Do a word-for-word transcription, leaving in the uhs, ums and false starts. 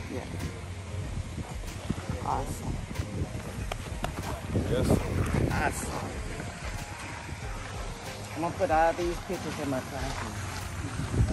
Yeah. Awesome. Yes. Awesome. I'm gonna put all these pictures in my classroom.